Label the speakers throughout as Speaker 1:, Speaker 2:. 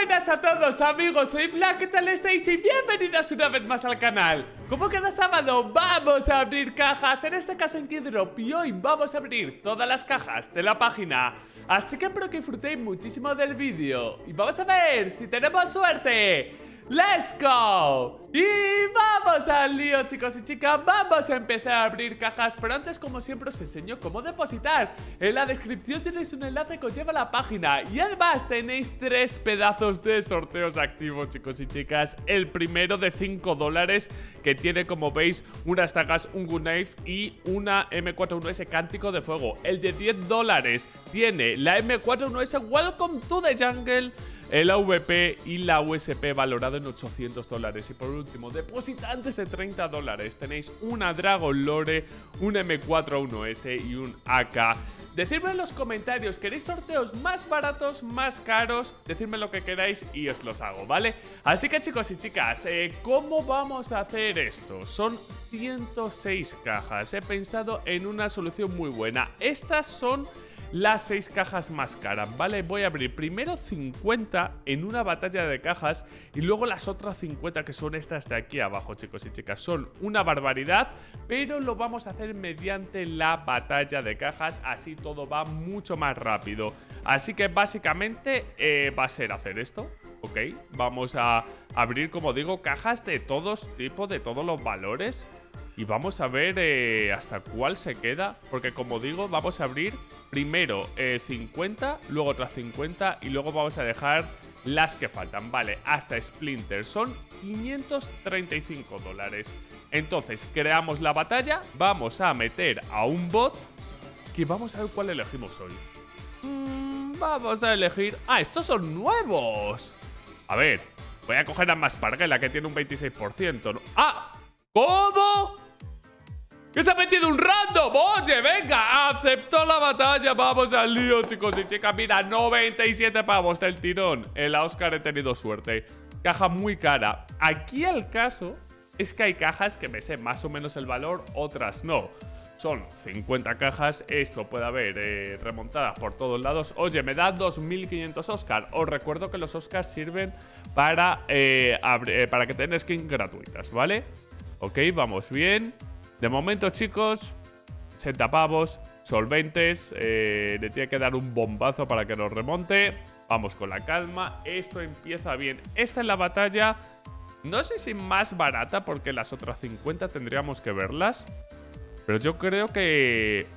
Speaker 1: buenas a todos amigos, soy Black, ¿qué tal estáis? Y bienvenidos una vez más al canal. Como cada sábado vamos a abrir cajas, en este caso en Keydrop, y hoy vamos a abrir todas las cajas de la página. Así que espero que disfrutéis muchísimo del vídeo y vamos a ver si tenemos suerte. ¡Let's go! Y vamos al lío, chicos y chicas. Vamos a empezar a abrir cajas, pero antes, como siempre, os enseño cómo depositar. En la descripción tenéis un enlace que os lleva a la página. Y además tenéis 3 pedazos de sorteos activos, chicos y chicas. El primero de $5, que tiene, como veis, unas tagas, un Good Knife y una M41S Cántico de Fuego. El de $10 tiene la M41S Welcome to the Jungle, el AVP y la USP valorado en $800. Y por último, depositantes de $30. Tenéis una Dragon Lore, un M41S y un AK. Decidme en los comentarios, ¿queréis sorteos más baratos, más caros? Decidme lo que queráis y os los hago, ¿vale? Así que, chicos y chicas, ¿cómo vamos a hacer esto? Son 106 cajas. He pensado en una solución muy buena. Estas son las 6 cajas más caras, ¿vale? Voy a abrir primero 50 en una batalla de cajas y luego las otras 50 que son estas de aquí abajo, chicos y chicas. Son una barbaridad, pero lo vamos a hacer mediante la batalla de cajas, así todo va mucho más rápido. Así que básicamente va a ser hacer esto, ¿ok? Vamos a abrir, como digo, cajas de todos tipos, de todos los valores. Y vamos a ver hasta cuál se queda, porque como digo, vamos a abrir primero 50, luego otras 50 y luego vamos a dejar las que faltan. Vale, hasta Splinter son $535. Entonces, creamos la batalla, vamos a meter a un bot, que vamos a ver cuál elegimos hoy. Vamos a elegir... ¡Ah, estos son nuevos! A ver, voy a coger a Masparguela, que tiene un 26%, ¿no? ¡Ah! ¿Cómo? ¡Que se ha metido un random! ¡Oye, venga! ¡Aceptó la batalla! ¡Vamos al lío, chicos y chicas! Mira, 97 pavos del tirón. En la Oscar he tenido suerte. Caja muy cara. Aquí el caso es que hay cajas que me sé más o menos el valor, otras no. Son 50 cajas. Esto puede haber remontadas por todos lados. Oye, me da 2500 Oscar. Os recuerdo que los Oscars sirven para que tengan skins gratuitas, ¿vale? Ok, vamos bien. De momento, chicos, 60 pavos, solventes. Le tiene que dar un bombazo para que nos remonte. Vamos con la calma. Esto empieza bien. Esta es la batalla. No sé si más barata, porque las otras 50 tendríamos que verlas. Pero yo creo que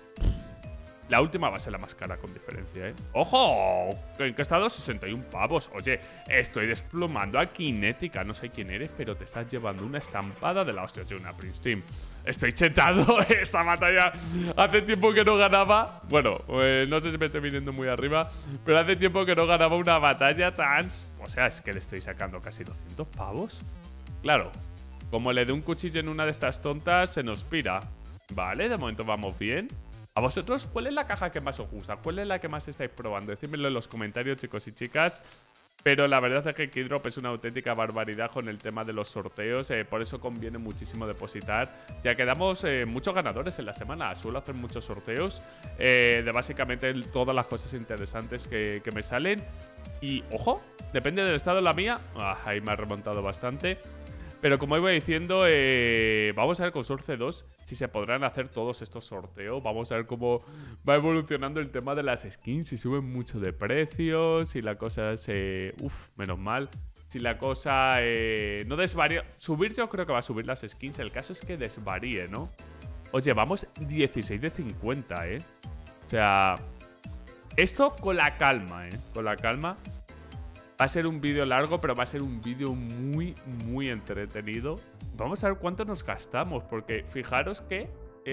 Speaker 1: la última va a ser la más cara con diferencia, ¿eh? ¡Ojo! ¿En qué estado? 61 pavos. Oye, estoy desplomando a Kinética. No sé quién eres, pero te estás llevando una estampada de la hostia. Yo, una Prince Team. Estoy chetado. Esta batalla hace tiempo que no ganaba. Bueno, no sé si me estoy viniendo muy arriba, pero hace tiempo que no ganaba una batalla tan... O sea, es que le estoy sacando casi 200 pavos. Claro, como le dé un cuchillo en una de estas tontas, se nos pira. Vale, de momento vamos bien. ¿A vosotros cuál es la caja que más os gusta? ¿Cuál es la que más estáis probando? Decídmelo en los comentarios, chicos y chicas. Pero la verdad es que Keydrop es una auténtica barbaridad con el tema de los sorteos. Por eso conviene muchísimo depositar. Ya que damos muchos ganadores en la semana. Suelo hacer muchos sorteos de básicamente todas las cosas interesantes que me salen. Y, ojo, depende del estado de la mía. Ahí me ha remontado bastante. Pero como iba diciendo, vamos a ver con Source 2 si se podrán hacer todos estos sorteos. Vamos a ver cómo va evolucionando el tema de las skins. Si suben mucho de precios, si la cosa se... menos mal. Si la cosa no desvaría... Subir yo creo que va a subir las skins. El caso es que desvaríe, ¿no? Oye, vamos 16 de 50, ¿eh? O sea... Esto con la calma, ¿eh? Con la calma. Va a ser un vídeo largo, pero va a ser un vídeo muy, muy entretenido. Vamos a ver cuánto nos gastamos, porque fijaros que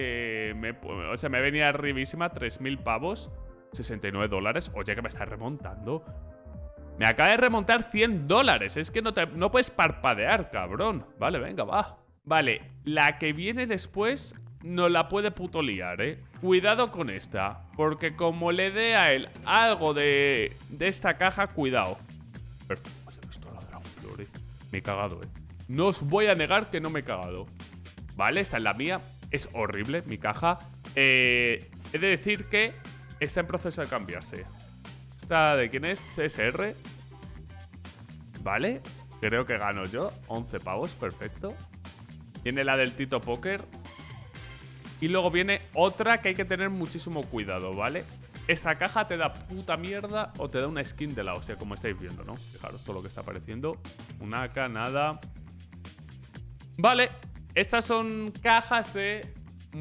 Speaker 1: me venía arribísima 3.000 pavos, $69. Oye, que me está remontando. Me acaba de remontar $100. Es que no puedes parpadear, cabrón. Vale, venga, va. Vale, la que viene después no la puede puto liar, ¿eh? Cuidado con esta, porque como le dé a él algo de esta caja, cuidado. Perfecto. Esto la Dragon Lore. Me he cagado, No os voy a negar que no me he cagado. Vale, esta es la mía. Es horrible mi caja. He de decir que está en proceso de cambiarse. ¿Esta de quién es? CSR. Vale, creo que gano yo. 11 pavos, perfecto. Viene la del Tito Poker. Y luego viene otra que hay que tener muchísimo cuidado, ¿vale? Esta caja te da puta mierda o te da una skin de la hostia, como estáis viendo, ¿no? Fijaros todo lo que está apareciendo. Una AK, nada. Vale, estas son cajas de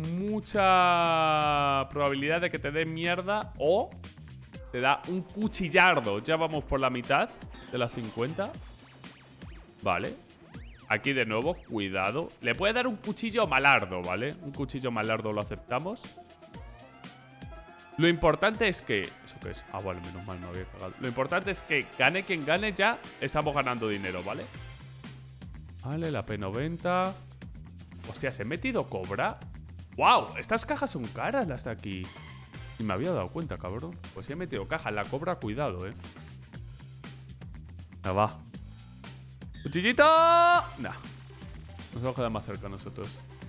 Speaker 1: mucha probabilidad de que te dé mierda o te da un cuchillardo. Ya vamos por la mitad de las 50. Vale. Aquí de nuevo, cuidado. Le puede dar un cuchillo malardo, ¿vale? Un cuchillo malardo lo aceptamos. Lo importante es que... ¿Eso qué es? Ah, vale, menos mal, me había cagado. Lo importante es que gane quien gane, ya estamos ganando dinero, ¿vale? Vale, la P90. Hostia, ¿se he metido cobra? ¡Wow! Estas cajas son caras las de aquí. Y me había dado cuenta, cabrón. Pues sí he metido caja. La cobra, cuidado, Ya va. ¡Cuchillito! Nah. Nos vamos a quedar más cerca nosotros.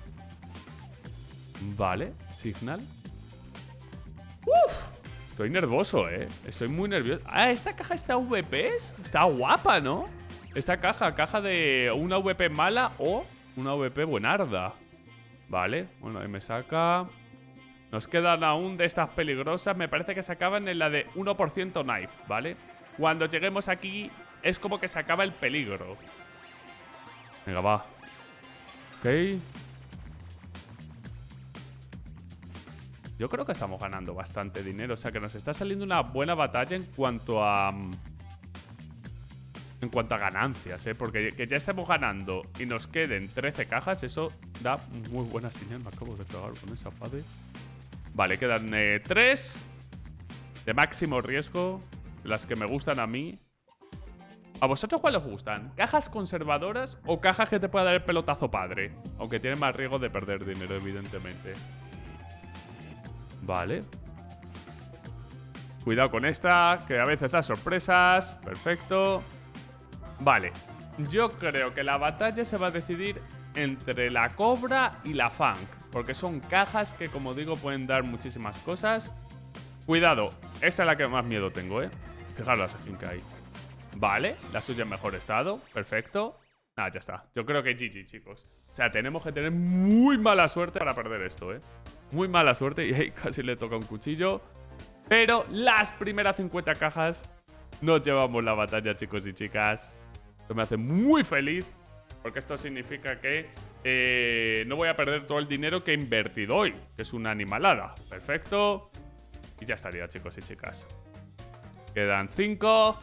Speaker 1: Vale. Signal. ¡Uf! Estoy nervioso, Estoy muy nervioso. Ah, esta caja está VPs. Está guapa, ¿no? Esta caja de una VP mala o una VP buenarda. Vale. Bueno, ahí me saca. Nos quedan aún de estas peligrosas. Me parece que se acaban en la de 1% knife, ¿vale? Cuando lleguemos aquí es como que se acaba el peligro. Venga, va. Ok. Yo creo que estamos ganando bastante dinero. O sea, que nos está saliendo una buena batalla en cuanto a... ganancias, Porque que ya estemos ganando y nos queden 13 cajas, eso da muy buena señal. Me acabo de pegar con esa fade. Vale, quedan 3 de máximo riesgo. Las que me gustan a mí. ¿A vosotros cuáles os gustan? ¿Cajas conservadoras o cajas que te pueda dar el pelotazo padre? Aunque tienen más riesgo de perder dinero, evidentemente. Vale. Cuidado con esta, que a veces da sorpresas. Perfecto. Vale. Yo creo que la batalla se va a decidir entre la cobra y la funk, porque son cajas que, como digo, pueden dar muchísimas cosas. Cuidado. Esta es la que más miedo tengo, Fijaros la skin que hay. Vale, la suya en mejor estado. Perfecto. Ah, ya está. Yo creo que GG, chicos. O sea, tenemos que tener muy mala suerte para perder esto, Muy mala suerte. Y ahí casi le toca un cuchillo. Pero las primeras 50 cajas nos llevamos la batalla, chicos y chicas. Esto me hace muy feliz, porque esto significa que no voy a perder todo el dinero que he invertido hoy, que es una animalada. Perfecto. Y ya estaría, chicos y chicas. Quedan 5.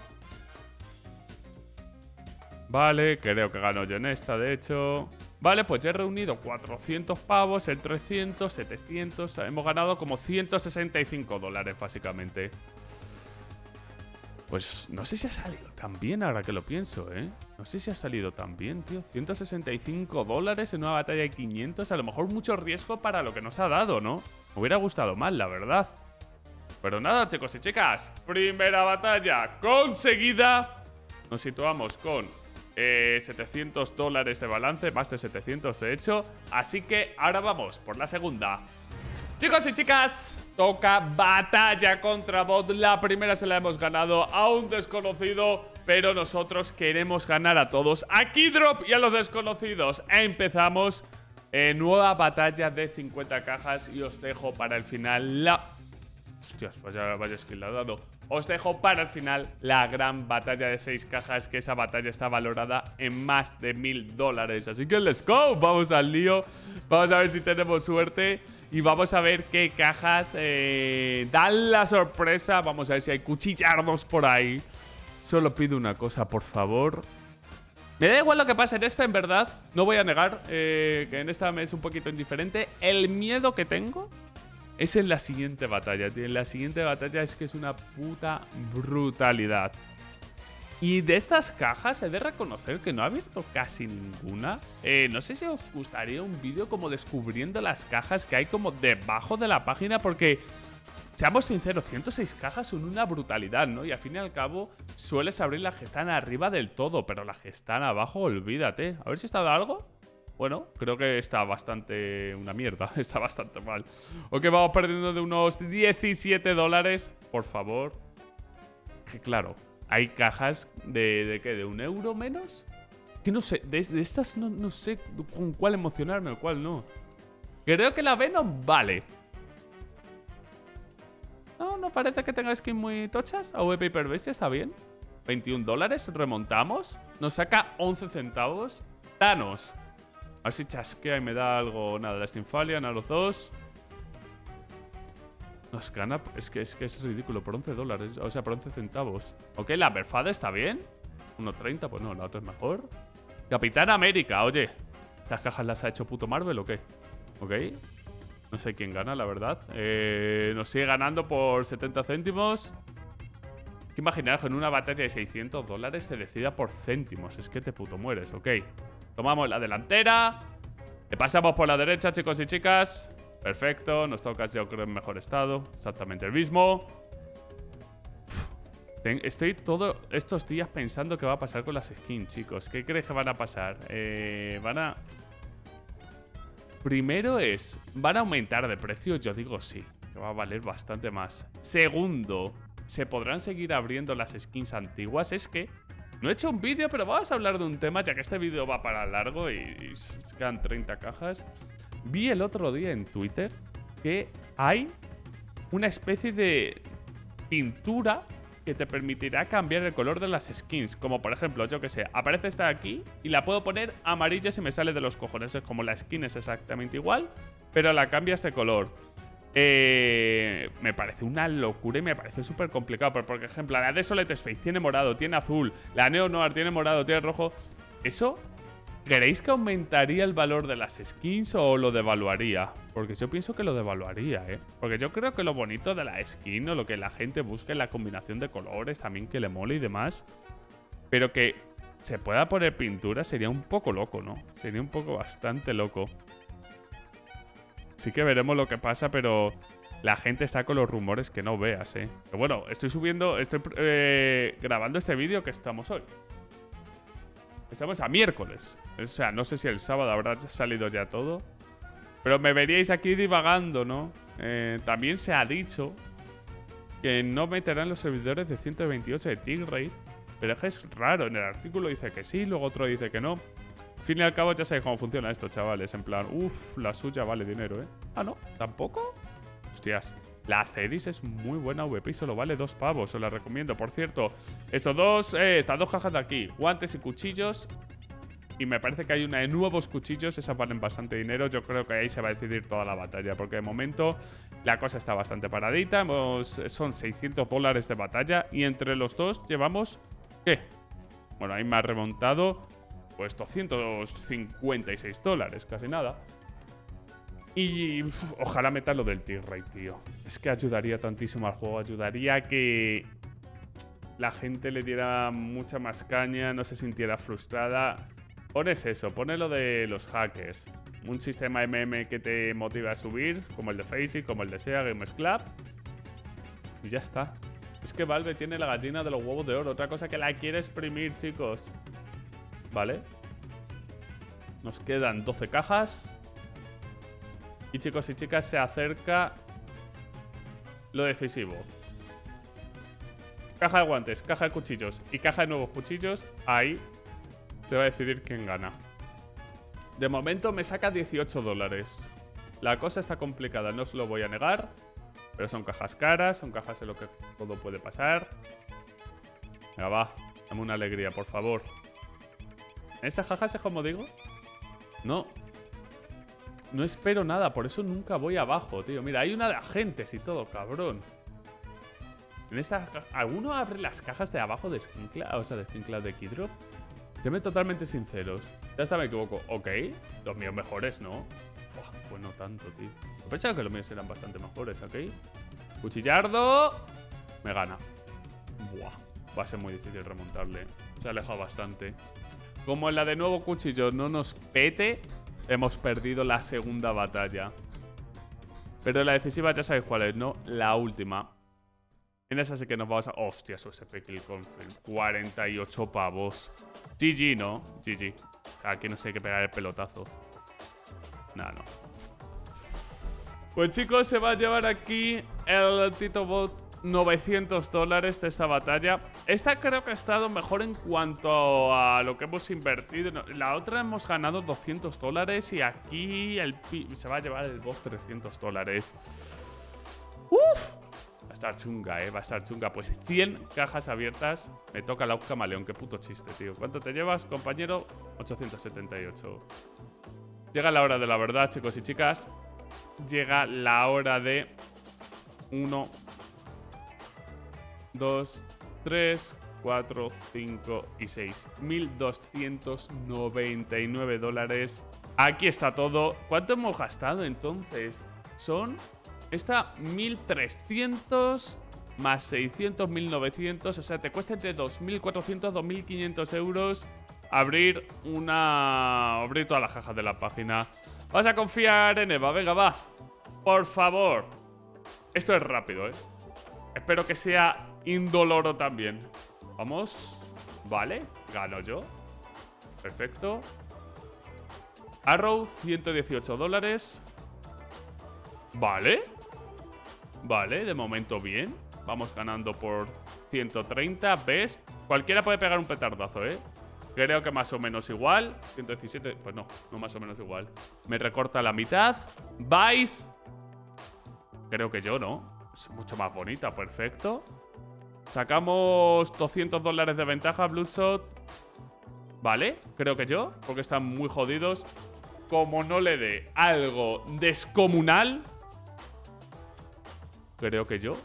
Speaker 1: Vale, creo que gano yo en esta, de hecho. Vale, pues ya he reunido 400 pavos, el 300, 700. Hemos ganado como 165 dólares, básicamente. Pues no sé si ha salido tan bien ahora que lo pienso, No sé si ha salido tan bien, tío. 165 dólares en una batalla de 500. A lo mejor mucho riesgo para lo que nos ha dado, ¿no? Me hubiera gustado más, la verdad. Pero nada, chicos y chicas. Primera batalla conseguida. Nos situamos con 700 dólares de balance. Más de 700, de hecho. Así que ahora vamos por la segunda. Chicos y chicas, toca batalla contra bot. La primera se la hemos ganado a un desconocido, pero nosotros queremos ganar a todos, a Keydrop y a los desconocidos. Empezamos nueva batalla de 50 cajas y os dejo para el final la... Hostias, vaya skill ha dado. Os dejo para el final la gran batalla de 6 cajas, que esa batalla está valorada en más de 1000 dólares. Así que let's go, vamos al lío. Vamos a ver si tenemos suerte. Y vamos a ver qué cajas dan la sorpresa. Vamos a ver si hay cuchillardos por ahí. Solo pido una cosa, por favor. Me da igual lo que pase en esta, en verdad. No voy a negar que en esta me es un poquito indiferente. El miedo que tengo es en la siguiente batalla, tío. En la siguiente batalla es que es una puta brutalidad. Y de estas cajas he de reconocer que no he abierto casi ninguna. No sé si os gustaría un vídeo como descubriendo las cajas que hay como debajo de la página, porque, seamos sinceros, 106 cajas son una brutalidad, ¿no? Y al fin y al cabo sueles abrir las que están arriba del todo, pero las que están abajo, olvídate. A ver si está de algo. Bueno, creo que está bastante una mierda. Está bastante mal. Ok, vamos perdiendo de unos 17 dólares. Por favor. Que claro, Hay cajas ¿de qué? ¿De 1 euro menos? Que no sé, de estas no sé con cuál emocionarme o cuál no. Creo que la Venom vale. No parece que tenga skins muy tochas. AV Paper Bestia está bien. 21 dólares, remontamos. Nos saca 11 centavos. Thanos. A ver si chasquea y me da algo. Nada, la Stinfalian a los dos. Nos gana. Es que es ridículo. Por 11 dólares. O sea, por 11 centavos. Ok, la Perfada está bien. 1.30, pues no, la otra es mejor. Capitán América, oye. ¿Las cajas las ha hecho puto Marvel o qué? Ok. No sé quién gana, la verdad. Nos sigue ganando por 70 céntimos. ¿Qué imaginaros que en una batalla de 600 dólares se decida por céntimos? Es que te puto mueres, ok. Tomamos la delantera. Le pasamos por la derecha, chicos y chicas. Perfecto, nos toca yo creo en mejor estado. Exactamente el mismo. Estoy todos estos días pensando qué va a pasar con las skins, chicos. ¿Qué crees que van a pasar? Primero ¿van a aumentar de precio? Yo digo sí, que va a valer bastante más. Segundo, ¿se podrán seguir abriendo las skins antiguas? Es que no he hecho un vídeo, pero vamos a hablar de un tema, ya que este vídeo va para largo y quedan 30 cajas. Vi el otro día en Twitter que hay una especie de pintura que te permitirá cambiar el color de las skins. Como por ejemplo, yo que sé, aparece esta aquí y la puedo poner amarilla si me sale de los cojones. Es como la skin es exactamente igual, pero la cambias de color. Me parece una locura y me parece súper complicado. Por ejemplo, la de Solid Space tiene morado, tiene azul. La Neo Noir tiene morado, tiene rojo. ¿Eso creéis que aumentaría el valor de las skins o lo devaluaría? Porque yo pienso que lo devaluaría, ¿eh? Porque yo creo que lo bonito de la skin o lo que la gente busca es la combinación de colores, también que le mole y demás. Pero que se pueda poner pintura sería un poco loco, ¿no? Sería un poco bastante loco. Sí que veremos lo que pasa, pero la gente está con los rumores que no veas, ¿eh? Pero bueno, estoy grabando este vídeo que estamos hoy. Estamos a miércoles. O sea, no sé si el sábado habrá salido ya todo. Pero me veríais aquí divagando, ¿no? También se ha dicho que no meterán los servidores de 128 de Tigray. Pero es que es raro. En el artículo dice que sí, luego otro dice que no. Al fin y al cabo ya sabéis cómo funciona esto, chavales. En plan, la suya vale dinero, ¿eh? Ah, ¿no? ¿Tampoco? Hostias. La Cedis es muy buena VP y solo vale 2 pavos. Os la recomiendo. Por cierto, estas dos cajas de aquí. Guantes y cuchillos. Y me parece que hay una de nuevos cuchillos. Esas valen bastante dinero. Yo creo que ahí se va a decidir toda la batalla. Porque de momento la cosa está bastante paradita. Son 600 dólares de batalla. Y entre los dos llevamos... ¿qué? Bueno, ahí me ha remontado pues 256 dólares. Casi nada. Y ojalá meta lo del Tigray, tío. Es que ayudaría tantísimo al juego. Ayudaría a que la gente le diera mucha más caña. No se sintiera frustrada. Pones eso, pones lo de los hackers. Un sistema MM que te motive a subir, como el de Faceit, como el de SEA, Games Club. Y ya está. Es que Valve tiene la gallina de los huevos de oro. Otra cosa que la quiere exprimir, chicos. Vale. Nos quedan 12 cajas. Y chicos y chicas, se acerca lo decisivo. Caja de guantes, caja de cuchillos y caja de nuevos cuchillos. Ahí se va a decidir quién gana. De momento me saca 18 dólares. La cosa está complicada, no os lo voy a negar. Pero son cajas caras, son cajas en lo que todo puede pasar. Venga, va, dame una alegría, por favor. ¿En estas cajas es como digo? No espero nada, por eso nunca voy abajo, tío. Mira, hay una de agentes y todo, cabrón. En esta... ¿Alguno abre las cajas de abajo de Skin Cloud? O sea, de Skin Cloud de Keydrop. Séme totalmente sinceros. Ya hasta me equivoco. Ok, los míos mejores, ¿no? Buah, pues no tanto, tío. Yo pensaba que los míos eran bastante mejores, ¿ok? Cuchillardo. Me gana. Buah, va a ser muy difícil remontarle. Se ha alejado bastante. Como en la de nuevo cuchillo no nos pete, hemos perdido la segunda batalla. Pero la decisiva ya sabéis cuál es, ¿no? La última. En esa sí que nos vamos a... Hostia, su SP Kill Confirm. 48 pavos. GG, ¿no? GG. Aquí no sé qué pegar el pelotazo. Nah, no. Pues chicos, se va a llevar aquí el Tito Bot $900 de esta batalla. Esta creo que ha estado mejor en cuanto a lo que hemos invertido. La otra hemos ganado $200 y aquí se va a llevar el boss $300. ¡Uf! Va a estar chunga, va a estar chunga. Pues 100 cajas abiertas. Me toca la camaleón. Qué puto chiste, tío. ¿Cuánto te llevas, compañero? 878. Llega la hora de la verdad, chicos y chicas. Llega la hora de 1, 2, 3, 4, 5 y 6. $1.299. Aquí está todo. ¿Cuánto hemos gastado entonces? Son... Esta 1.300 más 600, 1.900. O sea, te cuesta entre 2.400 y 2.500 euros abrir todas las cajas de la página. Vas a confiar en Eva. Venga, va. Por favor. Esto es rápido, Espero que sea indoloro también. Vamos. Vale, gano yo. Perfecto. Arrow, $118. Vale. Vale, de momento bien. Vamos ganando por 130. Best. Cualquiera puede pegar un petardazo, Creo que más o menos igual. 117, pues no más o menos igual. Me recorta la mitad. Vice. Creo que yo, ¿no? Es mucho más bonita, perfecto. Sacamos $200 de ventaja, Bloodshot. Vale, creo que yo, porque están muy jodidos. Como no le dé algo descomunal, creo que yo.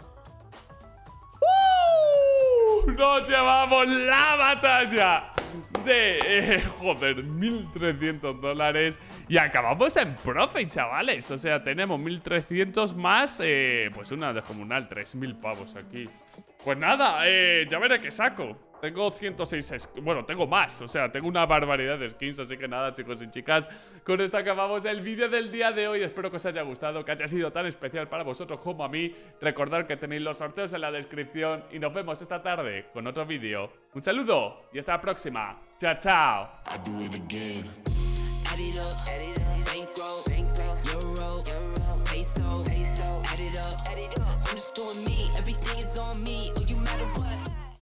Speaker 1: ¡Nos llevamos la batalla! De, joder, $1.300. Y acabamos en profit, chavales. O sea, tenemos 1.300 más, pues una descomunal, 3.000 pavos aquí. Pues nada, ya veré qué saco. Tengo 106 bueno, tengo más, o sea, tengo una barbaridad de skins. Así que nada, chicos y chicas, con esto acabamos el vídeo del día de hoy. Espero que os haya gustado, que haya sido tan especial para vosotros como a mí. Recordad que tenéis los sorteos en la descripción. Y nos vemos esta tarde con otro vídeo. Un saludo y hasta la próxima. Chao, chao. Everything is on me.